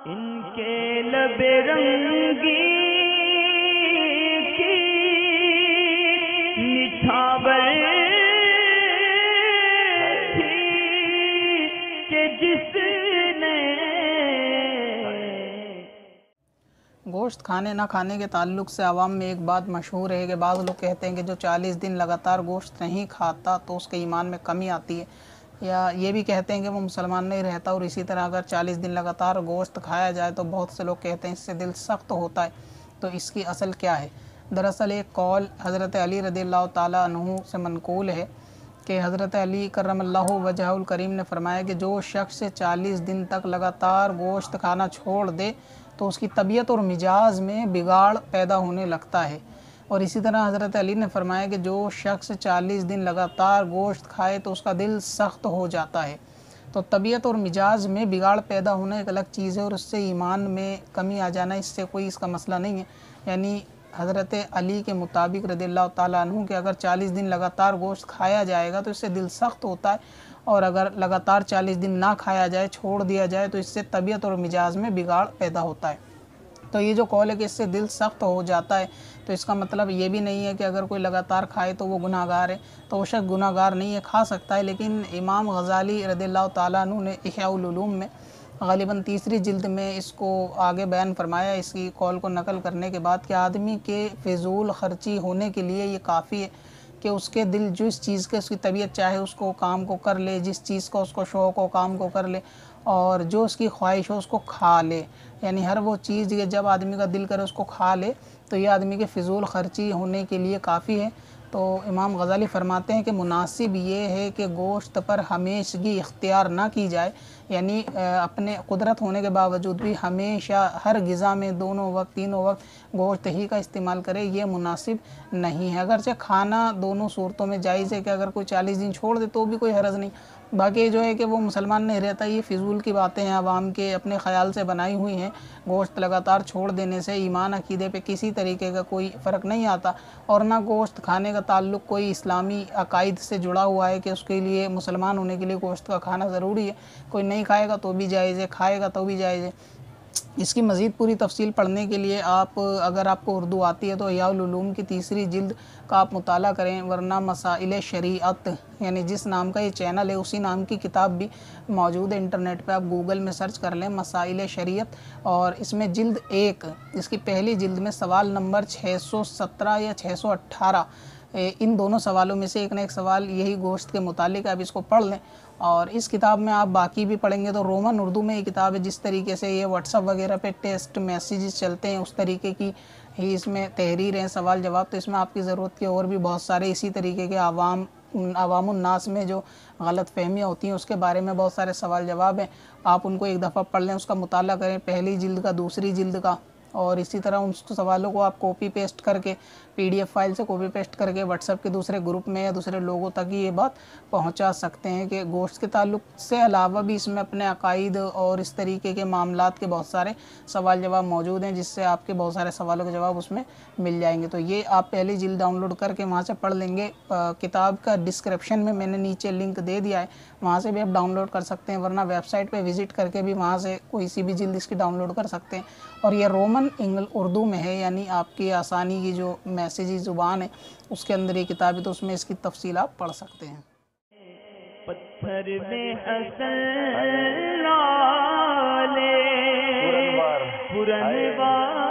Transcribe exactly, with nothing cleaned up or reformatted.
ان کے لب رنگی کی نچھاور تھی کہ جس نے گوشت کھانے نہ کھانے کے تعلق سے عوام میں ایک بات مشہور ہے کہ بعض لوگ کہتے ہیں کہ جو چالیس دن لگاتار گوشت نہیں کھاتا تو اس کے ایمان میں کمی آتی ہے، یا یہ بھی کہتے ہیں کہ وہ مسلمان نہیں رہتا، اور اسی طرح اگر چالیس دن لگاتار گوشت کھایا جائے تو بہت سے لوگ کہتے ہیں اس سے دل سخت ہوتا ہے۔ تو اس کی اصل کیا ہے؟ دراصل ایک قول حضرت علی رضی اللہ تعالیٰ عنہ سے منقول ہے کہ حضرت علی کرم اللہ وجہہ الکریم نے فرمایا کہ جو شخص چالیس دن تک لگاتار گوشت کھانا چھوڑ دے تو اس کی طبیعت اور مزاج میں بگاڑ پیدا ہونے لگتا ہے، اور اسی طرح حضرت علی نے فرمایا کہ جو شخص چالیس دن لگاتار گوشت کھائے تو اس کا دل سخت ہو جاتا ہے۔ تو طبیعت اور مزاج میں بگاڑ پیدا ہونا ایک الگ چیز ہے، اور اس سے ایمان میں کمی آ جانا اس سے کوئی اس کا مسئلہ نہیں ہے۔ یعنی حضرت علی کے مطابق رضی اللہ تعالیٰ عنہ کہ اگر چالیس دن لگاتار گوشت کھایا جائے گا تو اس سے دل سخت ہوتا ہے، اور اگر لگاتار چالیس دن نہ کھایا جائے، چھوڑ دیا جائے تو اس سے طبیعت اور مزاج میں بگاڑ پیدا ہوتا ہے۔ تو یہ جو قول ہے کہ اس سے دل سخت ہو جاتا ہے، تو اس کا مطلب یہ بھی نہیں ہے کہ اگر کوئی لگاتار کھائے تو وہ گناہ گار ہے، تو وہ شخص گناہ گار نہیں ہے، کھا سکتا ہے۔ لیکن امام غزالی رضی اللہ تعالیٰ عنہ نے احیاء العلوم میں غالباً تیسری جلد میں اس کو آگے بیان فرمایا، اس کی قول کو نقل کرنے کے بعد کہ آدمی کے فضول خرچی ہونے کے لیے یہ کافی ہے کہ اس کے دل جس چیز کے اس کی طبیعت چاہے اس کو کام کو کر لے، جس چیز کا اس کو شوق ہو کام کو کر لے، اور جو اس کی خواہش ہو اس کو کھا لے۔ یعنی ہر وہ چیز یہ جب آدمی کا دل کرے اس کو کھا لے تو یہ آدمی کے فضول خرچی ہونے کے لیے کافی ہے۔ تو امام غزالی فرماتے ہیں کہ مناسب یہ ہے کہ گوشت پر ہمیشگی اختیار نہ کی جائے، یعنی اپنے قدرت ہونے کے باوجود بھی ہمیشہ ہر غذا میں دونوں وقت تینوں وقت گوشت ہی کا استعمال کرے، یہ مناسب نہیں ہے۔ اگرچہ کھانا دونوں صورتوں میں جائز ہے کہ اگر کوئی چالیس دن چھوڑ دے تو بھی کوئی حرج نہیں، باقی جو ہے کہ وہ مسلمان نہیں رہتا، یہ فضول کی باتیں ہیں، عوام کے اپنے خیال سے بنائی ہوئی ہیں۔ گوشت لگاتار چھوڑ دینے سے ایمان عقیدے پہ کسی طریقے کا کوئی فرق نہیں آتا، اور نہ گوشت کھانے کا تعلق کوئی اسلامی عقائد سے جڑا ہوا ہے کہ اس کے لیے مسلمان ہونے کے لیے گوشت کا کھانا ضروری ہے۔ کوئی نہیں کھائے گا تو بھی جائز ہے، کھائے گا تو بھی جائز ہے۔ اس کی مزید پوری تفصیل پڑھنے کے لیے آپ اگر آپ کو اردو آتی ہے تو احیاء العلوم کی تیسری جلد کا آپ مطالعہ کریں، ورنہ مسائل شریعت یعنی جس نام کا یہ چینل ہے اسی نام کی کتاب بھی موجود ہے انٹرنیٹ پہ، آپ گوگل میں سرچ کر لیں مسائل شریعت، اور اس میں جلد ایک اس کی پہلی جلد میں سوال نمبر چھ سو سترہ یا چھ سو اٹھارہ، ان دونوں سوالوں میں سے ایک نہ ایک سوال یہی گوشت کے متعلق ہے، آپ اس کو پڑھ لیں۔ اور اس کتاب میں آپ باقی بھی پڑھیں گے تو رومن اردو میں یہ کتاب ہے، جس طریقے سے یہ واٹس ایپ وغیرہ پہ ٹیکسٹ میسیجز چلتے ہیں اس طریقے کی ہی اس میں تحریر ہیں، سوال جواب، تو اس میں آپ کی ضرورت کے اور بھی بہت سارے اسی طریقے کے عوام عوام الناس میں جو غلط فہمیاں ہوتی ہیں اس کے بارے میں بہت سارے سوال جواب ہیں، آپ ان کو ایک دفعہ پڑھ لیں، اس کا مطالعہ کریں، پہلی جلد کا دوسری جلد کا، اور اسی طرح ان سوالوں کو آپ کاپی پیسٹ کر کے پی ڈی ایف فائل سے کاپی پیسٹ کر کے واٹس ایپ کے دوسرے گروپ میں یا دوسرے لوگوں تک یہ بات پہنچا سکتے ہیں کہ گوشت کے تعلق سے علاوہ بھی اس میں اپنے عقائد اور اس طریقے کے معاملات کے بہت سارے سوال جواب موجود ہیں، جس سے آپ کے بہت سارے سوالوں کے جواب اس میں مل جائیں گے۔ تو یہ آپ پہلی جلد ڈاؤن لوڈ کر کے وہاں سے پڑھ لیں گے، کتاب کا ڈسکرپشن میں میں نے نیچے لنک دے دیا ہے، وہاں سے بھی آپ ڈاؤن لوڈ کر سکتے ہیں، ورنہ ویب سائٹ پہ وزٹ کر کے بھی وہاں سے کوئی سی بھی جلد اس کی ڈاؤن لوڈ کر سکتے ہیں۔ اور یہ رومن انگل اردو میں ہے، یعنی آپ کی آسانی کی جو میسیجی زبان ہے اس کے اندر یہ کتاب ہے، تو اس میں اس کی تفصیل آپ پڑھ سکتے ہیں۔ پتھر میں حسن لالے پرنوار